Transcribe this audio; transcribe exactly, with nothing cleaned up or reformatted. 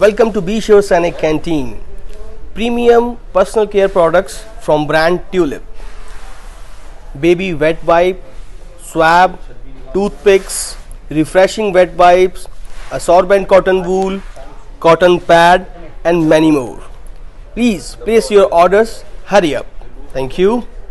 Welcome to BeSure Sainik Canteen. Premium personal care products from brand Tulips. Baby wet wipe, swab, toothpicks, refreshing wet wipes, absorbent cotton wool, cotton pad and many more. Please place your orders. Hurry up. Thank you.